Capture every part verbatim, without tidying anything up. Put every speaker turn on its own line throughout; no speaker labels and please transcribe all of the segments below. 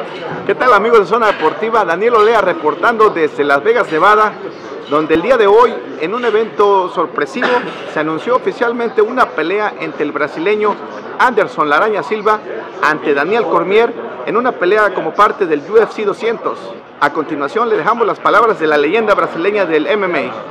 ¿Qué tal, amigos de Zona Deportiva? Daniel Olea reportando desde Las Vegas, Nevada, donde el día de hoy, en un evento sorpresivo, se anunció oficialmente una pelea entre el brasileño Anderson La Araña Silva ante Daniel Cormier en una pelea como parte del U F C doscientos. A continuación le dejamos las palabras de la leyenda brasileña del M M A.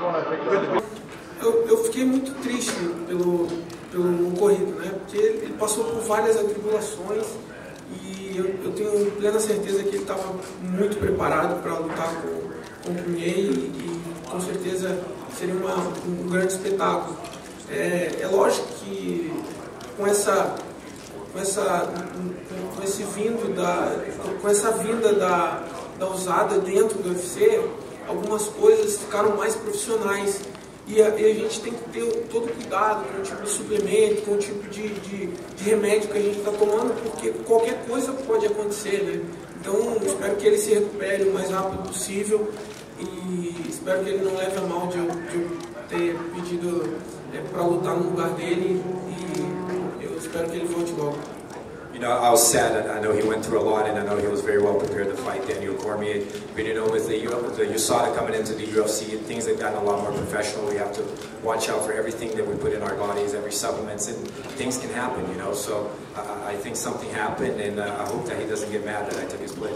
Eu, eu fiquei muito triste pelo, pelo ocorrido, né? Porque ele, ele passou por várias atribulações e eu, eu tenho plena certeza que ele estava muito preparado para lutar com, com o Cormier e, e com certeza seria uma, um grande espetáculo. É, é lógico que com essa, com essa, com esse vindo da, com essa vinda da, da usada dentro do U F C, algumas coisas ficaram mais profissionais. E a, e a gente tem que ter todo cuidado com o tipo de suplemento, com o tipo de, de, de remédio que a gente está tomando, porque qualquer coisa pode acontecer, né? Então, espero que ele se recupere o mais rápido possível e espero que ele não leve a mal de eu, de eu ter pedido é, para lutar no lugar dele e eu espero que ele volte logo.
You know, I was sad. I know he went through a lot, and I know he was very well prepared to fight Daniel Cormier. But you know, with the, the U S A D A coming into the U F C, things have gotten a lot more professional. We have to watch out for everything that we put in our bodies, every supplements, and things can happen. You know, so uh, I think something happened, and uh, I hope that he doesn't get mad that I took his place.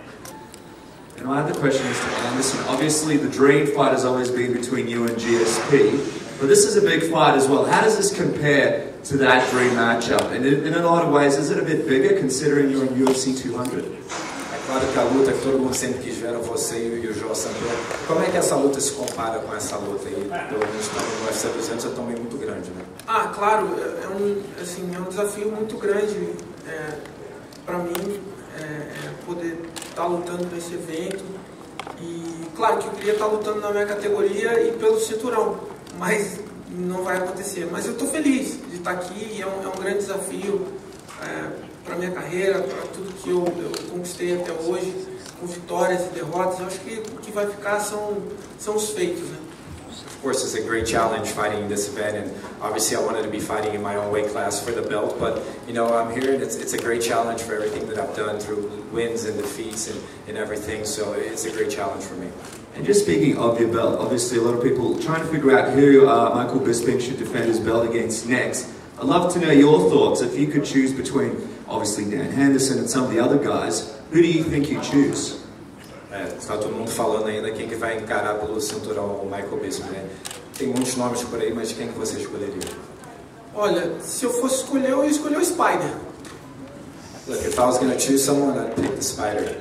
And my other question is to Anderson. Obviously, the dream fight has always been between you and G S P, but this is a big fight as well. How does this compare to that dream matchup? And in, in a lot of ways, is it a bit bigger considering you're in U F C two hundred?
É claro que a luta que todo mundo sempre quis ver, você e o João Sampaio. Como é que essa luta se compara com essa luta aí? Pelo menos no U F C duzentos é também muito grande, né?
Ah, claro, é um, assim, é um desafio muito grande é, para mim é, é poder estar tá lutando nesse evento. E claro que eu queria estar tá lutando na minha categoria e pelo cinturão, mas não vai acontecer. Mas eu estou feliz de estar aqui, é um, é um grande desafio é, para a minha carreira, para tudo que eu, eu conquistei até hoje, com vitórias e derrotas. Eu acho que o que vai ficar são, são os feitos, né?
Of course, it's a great challenge fighting in this event, and obviously I wanted to be fighting in my own weight class for the belt, but you know, I'm here and it's, it's a great challenge for everything that I've done through wins and defeats and, and everything, so it's a great challenge for me.
And just speaking of your belt, obviously a lot of people trying to figure out who uh, Michael Bisping should defend his belt against next. I'd love to know your thoughts. If you could choose between, obviously, Dan Henderson and some of the other guys, who do you think you choose?
É, está todo mundo falando ainda quem que vai encarar pelo cinturão o Michael Bisping, né? Tem muitos nomes por aí, mas quem que você escolheria?
Olha, se eu fosse escolher, eu ia escolher o Spider.
Look, if I was going to choose someone, I'd pick the Spider.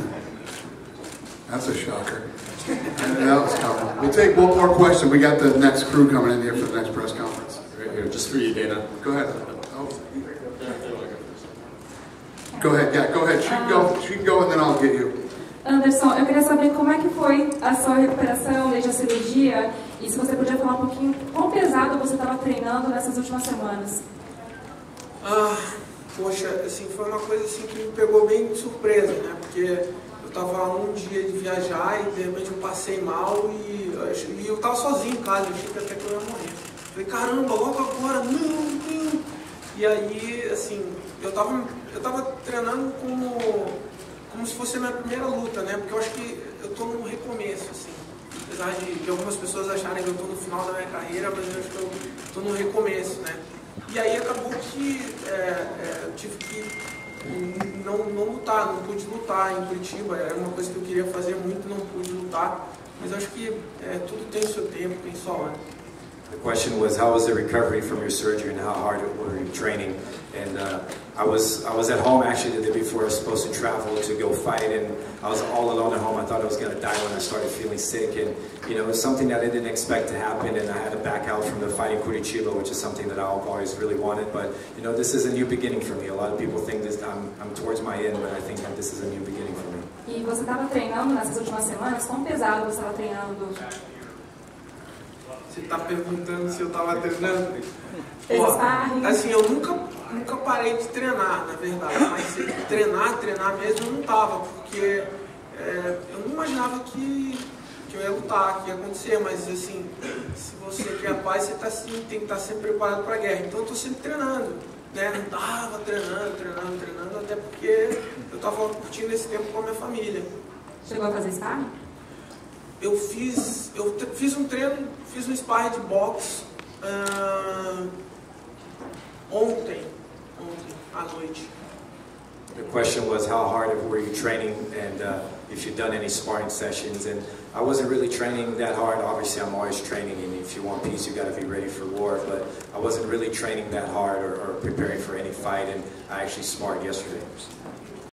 That's a shocker. That was coming. We'll take one more question. We got the next crew coming in here for the next press conference.
Right here, just for you, Dana.
Go ahead. Oh. Go ahead, yeah, go ahead. She can go, she can go and then I'll get you.
Anderson, eu queria saber como é que foi a sua recuperação desde a cirurgia e se você podia falar um pouquinho quão pesado você estava treinando nessas últimas semanas.
Ah, poxa, assim, foi uma coisa assim que me pegou bem de surpresa, né? Porque eu estava um dia de viajar e de repente eu passei mal e, e eu estava sozinho em casa, eu achei que até que eu ia morrer. Falei, caramba, logo agora, não, não. E aí, assim, eu estava eu tava treinando como... como se fosse a minha primeira luta, né? Porque eu acho que eu estou num recomeço, assim. Apesar de, de algumas pessoas acharem que eu estou no final da minha carreira, mas eu acho que eu estou num recomeço, né? E aí acabou que é, é, eu tive que não, não lutar, não pude lutar em Curitiba. Era uma coisa que eu queria fazer muito, não pude lutar. Mas eu acho que é, tudo tem o seu tempo, tem sua hora.
The question was, how was the recovery from your surgery and how hard were you training? And uh, I was I was at home actually the day before I was supposed to travel to go fight, and I was all alone at home. I thought I was going to die when I started feeling sick, and you know, it was something that I didn't expect to happen, and I had to back out from the fight in Curitiba, which is something that I've always really wanted. But you know, this is a new beginning for me. A lot of people think this I'm, I'm towards my end, but I think that this is a new beginning for me.
E você estava treinando nessas últimas semanas? Quão pesado você estava treinando?
Você está perguntando se eu estava treinando?
Pô,
assim, eu nunca, nunca parei de treinar, na verdade. Mas treinar, treinar mesmo eu não estava, porque é, eu não imaginava que, que eu ia lutar, que ia acontecer. Mas assim, se você quer a paz, você tá, sim, tem que estar sempre preparado para a guerra. Então eu estou sempre treinando. né, não estava treinando, treinando, treinando, até porque eu estava curtindo esse tempo com a minha família.
Chegou a fazer sparring?
Eu fiz, eu fiz um treino, fiz um sparring de boxe uh, ontem, ontem à noite.
The question was how hard were you training and uh, if you've done any sparring sessions, and I wasn't really training that hard. Obviously I'm always training, and if you want peace you got to be ready for war, but I wasn't really training that hard or, or preparing for any fight, and I actually sparred yesterday.